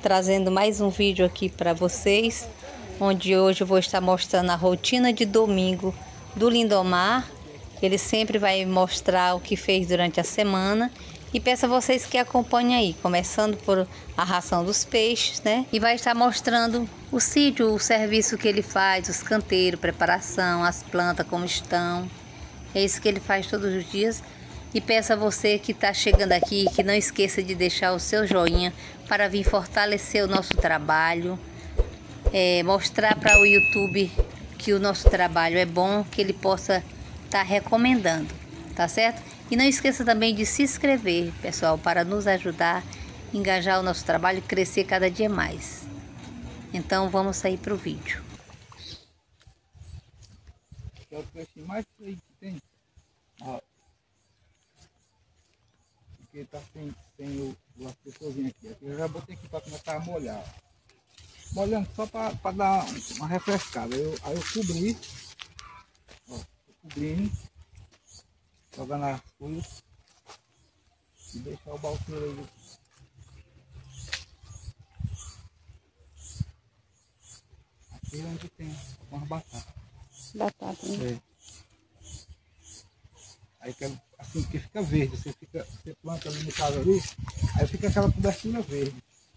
trazendo mais um vídeo aqui para vocês, onde hoje eu vou estar mostrando a rotina de domingo do Lindomar. Ele sempre vai mostrar o que fez durante a semana e peço a vocês que acompanhem aí, começando por a ração dos peixes, né? E vai estar mostrando o sítio, o serviço que ele faz, os canteiros, preparação, as plantas como estão. É isso que ele faz todos os dias. E peço a você que está chegando aqui, que não esqueça de deixar o seu joinha para vir fortalecer o nosso trabalho. Mostrar para o YouTube que o nosso trabalho é bom, que ele possa estar recomendando, tá certo? E não esqueça também de se inscrever, pessoal, para nos ajudar a engajar o nosso trabalho e crescer cada dia mais. Então vamos sair para o vídeo. É o peixe mais feio que tem. Ó. Porque tá sem as pessoas aqui. Eu já botei aqui para começar a molhar. Molhando só para dar uma refrescada. Aí eu cobri. Ó, cobrindo. Jogando as folhas. E deixar o balqueiro aí. Aqui é onde tem algumas batatas. Batata, né? É. Aí assim, porque fica verde, você planta ali no caso ali, aí fica aquela cobertura verde.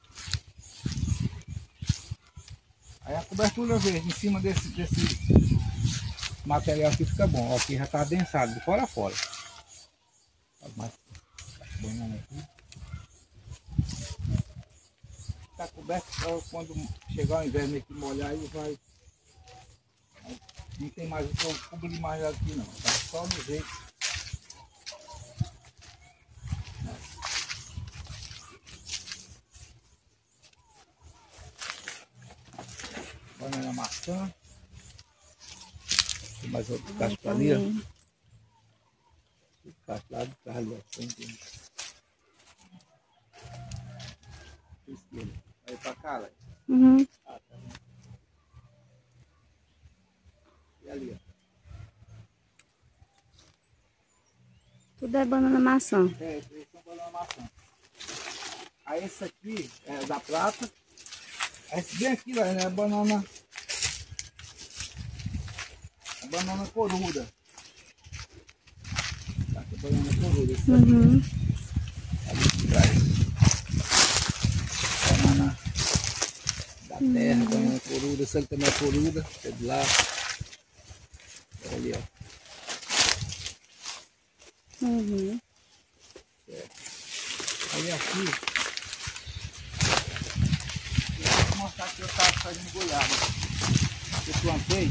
Aí a cobertura verde em cima desse material aqui fica bom. Ó, aqui já está adensado, de fora a fora. Mais banana aqui. Está coberto só quando chegar o inverno aqui molhar e vai. Não tem mais o que eu cobrir mais aqui não. Tá só no jeito. Banana maçã. Tem mais outro cacho para ali, ó. O cacho lá do carro ali, ó. Esquerda. Aí pra cá, lá. Uhum. Ah, tá. E ali, ó. Tudo é banana maçã. Esses são banana maçã. Aí esse aqui é da prata. Esse bem aqui, né, é banana coruda. Tá, é banana coruda. Esse Uhum. ali de trás. Banana da terra, banana coruda. Esse ali também é coruda. É de lá. Olha ali, ó. Uhum. Aí aqui, eu vou mostrar que eu estava fazendo goiaba. Eu plantei.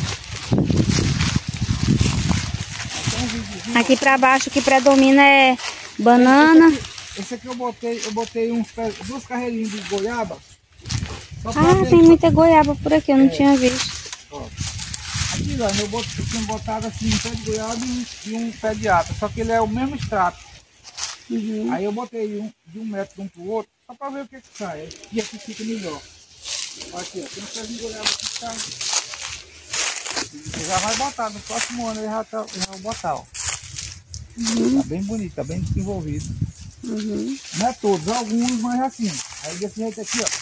Aqui para baixo o que predomina é banana. Esse aqui eu botei duas carreirinhas de goiaba. Só Tem muita goiaba por aqui, eu não tinha visto. Ó. Aqui, ó, eu tinha botado assim um pé de goiaba e um pé de ata, só que ele é o mesmo extrato. Uhum. Aí eu botei de um metro de um pro outro, só para ver o que sai. E aqui fica melhor. Aqui, ó, tem um pé de goiaba aqui que tá. Você já vai botar, no próximo ano eu já vou botar, ó. Uhum. Tá bem bonito, tá bem desenvolvido. Uhum. Não é todos, alguns, mas assim. Aí desse jeito aqui, ó.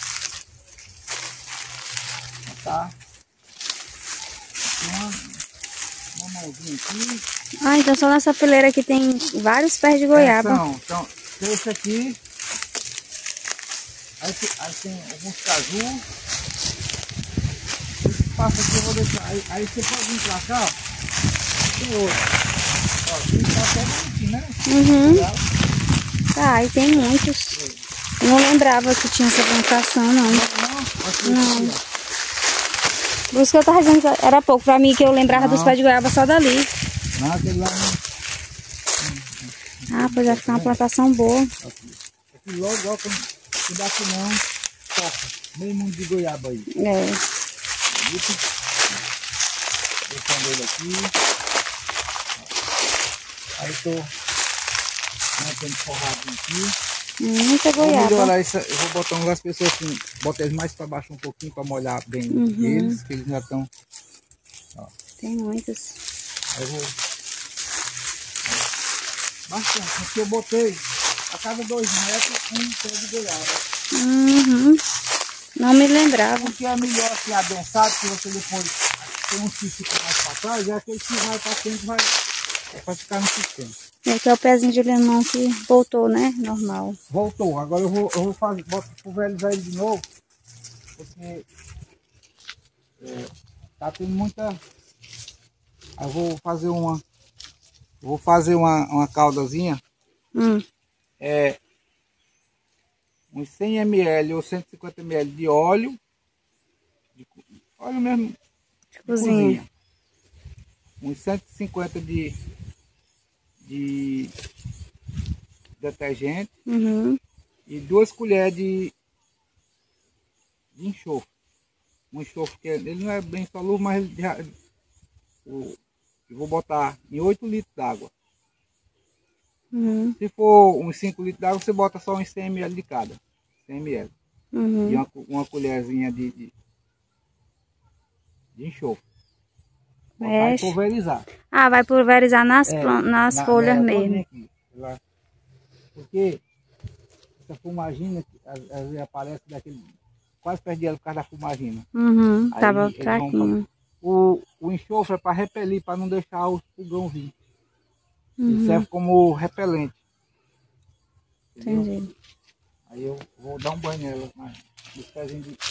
Tá. Tem uma mãozinha aqui. Então só nessa fileira aqui tem vários pés de goiaba. Então, tem esse aqui. Aí tem alguns caju. Esse espaço aqui eu vou deixar. Aí você pode vir pra cá, ó. Tem outro. Ó, tem até bonitinho, né? Uhum. Tá, e tem muitos. Eu não lembrava que tinha essa plantação, não. Não. Por isso que eu tava dizendo que era pouco. Pra mim, que eu lembrava dos pés de goiaba só dali. Não, aquele lá não. Pois vai ficar uma plantação boa. Aqui logo, quando daqui não, toca. Meio mundo de goiaba aí. Deixando ele aqui. Aí tô mantendo forradinho aqui. Muita Vou goiaba. melhorar isso. Eu vou botar umas pessoas assim, botar eles mais para baixo um pouquinho para molhar bem eles, que eles já estão. Tem muitos. Aí eu vou. Bastante, porque eu botei a cada 2 metros um pé de goiaba. Uhum. Não me lembrava. O que é melhor assim, adensado, que você depois tem um que fica mais para trás, é aquele que vai para frente, vai ficar no sistema. Esse é o pezinho de limão que voltou, né? Normal. Voltou. Agora eu vou fazer, vou pulverizar ele de novo, porque tá tendo muita. Aí eu vou fazer uma caldazinha. Uns 100 ml ou 150 ml de óleo. Óleo mesmo De cozinha. Uns 150 de detergente. E 2 colheres de enxofre. Um enxofre que ele não é bem solúvel, mas ele já, eu vou botar em 8 litros d'água. Se for uns 5 litros d'água, você bota só uns 100 ml de cada. 100 ml. E uma colherzinha de enxofre. Vai pulverizar. Ah, vai pulverizar nas folhas mesmo. Aqui, porque essa fumagina, às vezes aparece daquele... Quase perdi ela por causa da fumagina. Tava fraquinho. O enxofre é para repelir, para não deixar o pulgão vir. Ele serve como repelente. Entendi. Aí eu vou dar um banho nela. Nos pezinhos de...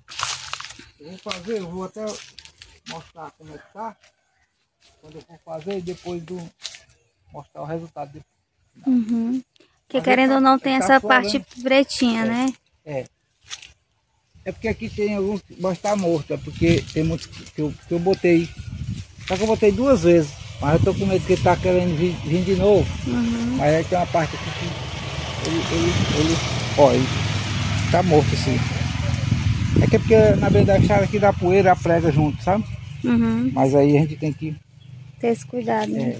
eu vou até mostrar como é que tá. Quando eu for fazer, e depois mostrar o resultado. Porque querendo ou não tem essa parte pretinha, né? É porque aqui tem alguns que vai estar morto, é porque tem muitos que eu botei. Só que eu botei 2 vezes, mas eu tô com medo que ele tá querendo vir de novo. Mas aí tem uma parte aqui que ele tá morto assim. É que é porque na verdade a chave aqui da poeira a prega junto, sabe? Mas aí a gente tem que ter esse cuidado, né?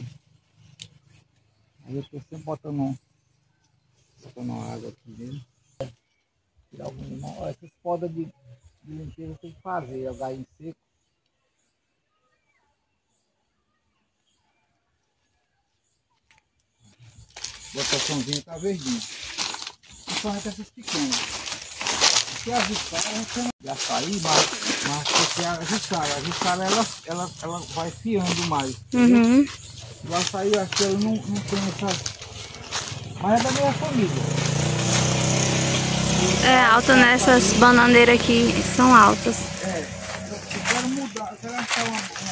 Aí eu tô sempre botando água aqui dentro. Tirar algum limão. Olha, essas podas de limpeza tem que fazer, é o galho seco. A botaçãozinha tá verdinha. Principalmente essas pequenas. Porque a jussara a gente chama de açaí, mas porque a jussara ela vai fiando mais. O açaí, eu acho que ela não tem essa... Mas é da minha família. É alto nessas bananeiras aqui, são altas. Eu quero mudar, eu quero achar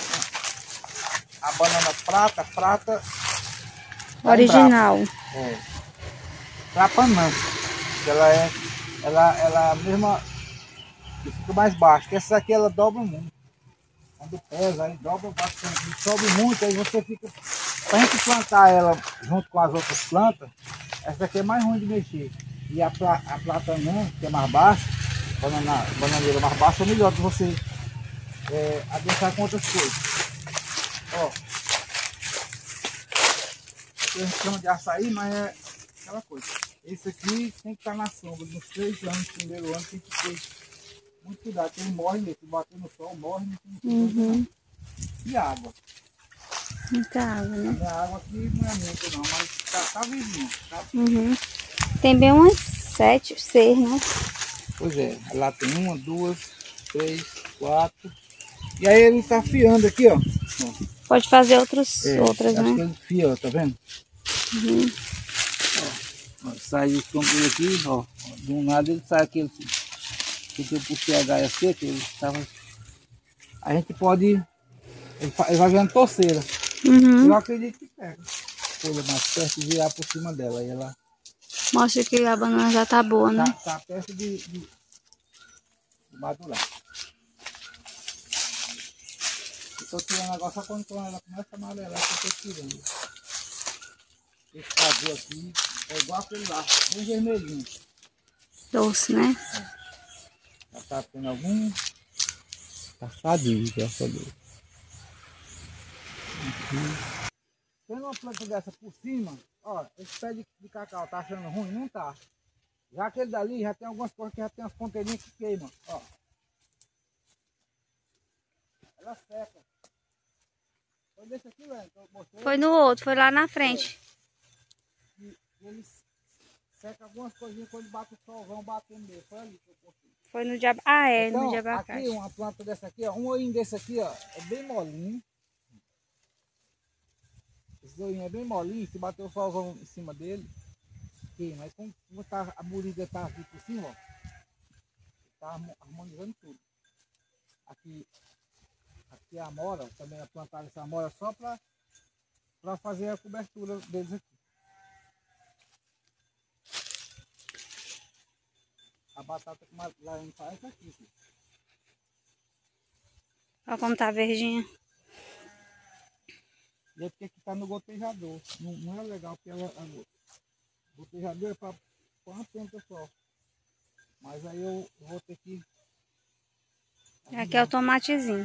a banana prata original. Trapanã. Ela é a mesma que fica mais baixa. Que essa aqui ela dobra muito. Quando pesa, aí dobra bastante, sobe muito, aí você fica... Pra gente plantar ela junto com as outras plantas, essa aqui é mais ruim de mexer. E a platanã, que é mais baixa, bananeira mais baixa, é melhor que você adensar com outras coisas. Ó, a gente chama de açaí, mas é aquela coisa. Esse aqui tem que estar na sombra. Nos 3 anos, primeiro ano, tem que ter muito cuidado, porque ele morre mesmo. Se bater no sol, morre. E água. Muita água, né? A água aqui não é muita não, mas tá vivinho. Tá? Tem bem umas 7, 6, né? Pois é, lá tem 1, 2, 3, 4. E aí ele tá fiando aqui, ó. Pode fazer outras, acho né? que ele fia, ó, tá vendo? Ó, sai o tronco dele aqui, ó. De um lado ele sai aquele que eu puxei a gaia seca, ele tava... A gente pode... Ele vai vendo torceira. Eu acredito que pega. Folha mais perto e virar por cima dela. Aí ela... Mostra que a banana já tá boa, né? Tá perto de madurar. Eu tô tirando agora só quando ela começa a amarelar que eu tô tirando. Esse caju aqui é igual aquele lá, bem vermelhinho. Doce, né? Já tá tendo algum... Tá sadio, graças a Deus. Tendo uma planta dessa por cima, ó, esse pé de cacau tá achando ruim? Não tá. Já aquele dali já tem algumas coisas que já tem as ponteirinhas que queimam, ó. Ela seca. Foi desse aqui, velho, que eu mostrei. Foi no outro, foi lá na frente. E ele seca algumas coisinhas quando bate o sol, vão batendo nele. Foi ali que eu postei. Foi no de abacate. Então, No de abacate. aqui, uma planta dessa aqui, ó, um olhinho desse aqui, ó, é bem molinho. Esse olhinho é bem molinho, se bater o solzão em cima dele, queima. Mas como tá, a morida tá aqui por cima, ó, tá harmonizando tudo. Aqui a amora, também plantaram essa amora só para fazer a cobertura deles aqui. A batata que lá em faz aqui, filho. Olha como tá verdinha. E é porque aqui tá no gotejador. Não é legal porque o gotejador é para uma planta só. Mas aí eu vou ter que... Aqui é o tomatezinho.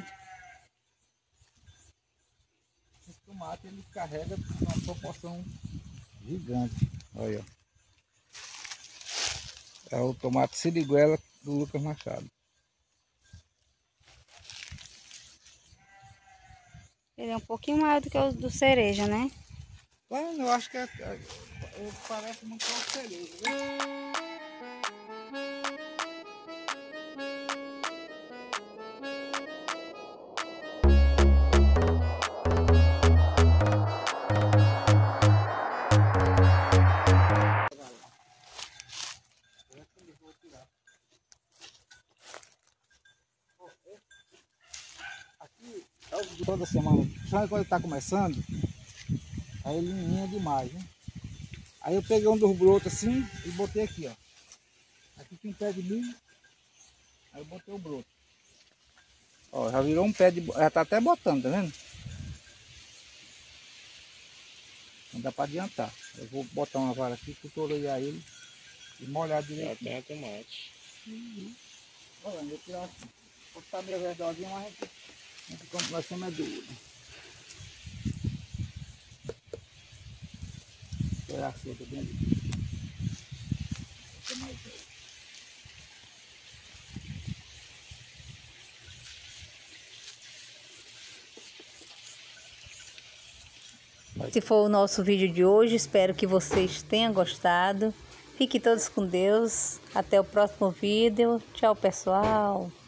Esse tomate ele carrega uma proporção gigante. Olha, ó. É o tomate siriguela do Lucas Machado. Ele é um pouquinho maior do que o do cereja, né? Bueno, eu acho que parece muito com cereja, viu? Aqui é o toda semana, só quando ele está começando, aí ele linha demais, né? Aí eu peguei um dos brotos assim e botei aqui, ó. Aqui tinha um pé de milho, aí eu botei o broto. Ó, já virou um pé de... já tá até botando, tá vendo? Não dá para adiantar. Eu vou botar uma vara aqui, tutoriar ele e molhar direito. Já tem tomate. Olha, eu vou tirar aqui. Vou botar meio verdosinho, mas a gente vai ser mais duro. Tirar a seca bem ali. Vai ser mais velho. Esse foi o nosso vídeo de hoje, espero que vocês tenham gostado. Fiquem todos com Deus, até o próximo vídeo. Tchau, pessoal!